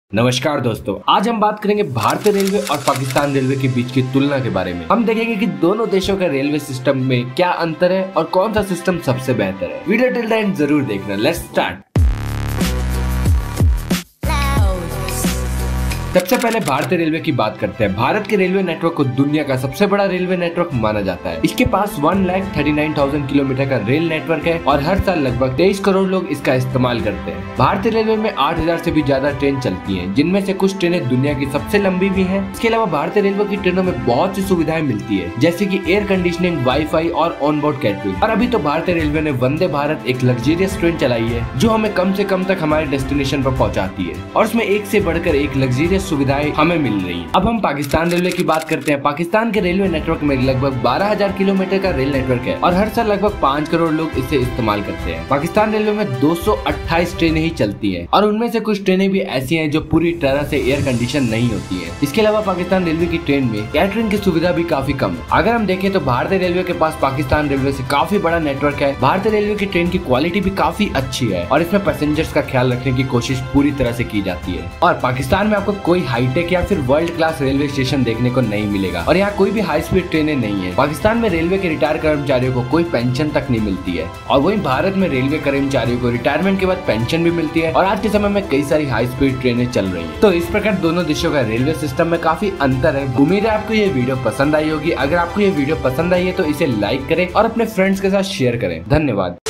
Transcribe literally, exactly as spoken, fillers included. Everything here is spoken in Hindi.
नमस्कार दोस्तों, आज हम बात करेंगे भारतीय रेलवे और पाकिस्तान रेलवे के बीच की तुलना के बारे में। हम देखेंगे कि दोनों देशों का रेलवे सिस्टम में क्या अंतर है और कौन सा सिस्टम सबसे बेहतर है। वीडियो टिल द एंड जरूर देखना। Let's start. सबसे पहले भारतीय रेलवे की बात करते हैं। भारत के रेलवे नेटवर्क को दुनिया का सबसे बड़ा रेलवे नेटवर्क माना जाता है। इसके पास one lakh thirty nine thousand kilometre का रेल नेटवर्क है और हर साल लगभग तेईस करोड़ लोग इसका इस्तेमाल करते हैं। भारतीय रेलवे में आठ हजार से भी ज्यादा ट्रेन चलती हैं, जिनमें से कुछ ट्रेनें दुनिया की सबसे लंबी भी हैं। इसके अलावा भारतीय रेलवे की ट्रेनों में बहुत सी सुविधाएं मिलती है, जैसे की एयर कंडीशनिंग, वाईफाई और ऑन बोर्ड कैटरिंग। और अभी तो भारतीय रेलवे ने वंदे भारत एक लग्जरियस ट्रेन चलाई है, जो हमें कम से कम तक हमारे डेस्टिनेशन पर पहुँचाती है और उसमें एक से बढ़कर एक लग्जरियस सुविधाएं हमें मिल रही है। अब हम पाकिस्तान रेलवे की बात करते हैं। पाकिस्तान के रेलवे नेटवर्क में लगभग बारह हजार किलोमीटर का रेल नेटवर्क है और हर साल लगभग पाँच करोड़ लोग इसे इस्तेमाल करते हैं। पाकिस्तान रेलवे में दो सौ अट्ठाईस ट्रेनें ही चलती हैं और उनमें से कुछ ट्रेनें भी ऐसी हैं जो पूरी तरह से एयर कंडीशन नहीं होती है। इसके अलावा पाकिस्तान रेलवे की ट्रेन में कैटरिंग की सुविधा भी काफी कम है। अगर हम देखें तो भारतीय रेलवे के पास पाकिस्तान रेलवे से काफी बड़ा नेटवर्क है। भारतीय रेलवे की ट्रेन की क्वालिटी भी काफी अच्छी है और इसमें पैसेंजर्स का ख्याल रखने की कोशिश पूरी तरह से की जाती है। और पाकिस्तान में आपको कोई हाईटेक या फिर वर्ल्ड क्लास रेलवे स्टेशन देखने को नहीं मिलेगा और यहाँ कोई भी हाई स्पीड ट्रेनें नहीं है। पाकिस्तान में रेलवे के रिटायर कर्मचारियों को कोई पेंशन तक नहीं मिलती है और वहीं भारत में रेलवे कर्मचारियों को रिटायरमेंट के बाद पेंशन भी मिलती है और आज के समय में कई सारी हाई स्पीड ट्रेनें चल रही है। तो इस प्रकार दोनों देशों का रेलवे सिस्टम में काफी अंतर है। उम्मीद है आपको ये वीडियो पसंद आई होगी। अगर आपको ये वीडियो पसंद आई है तो इसे लाइक करें और अपने फ्रेंड्स के साथ शेयर करें। धन्यवाद।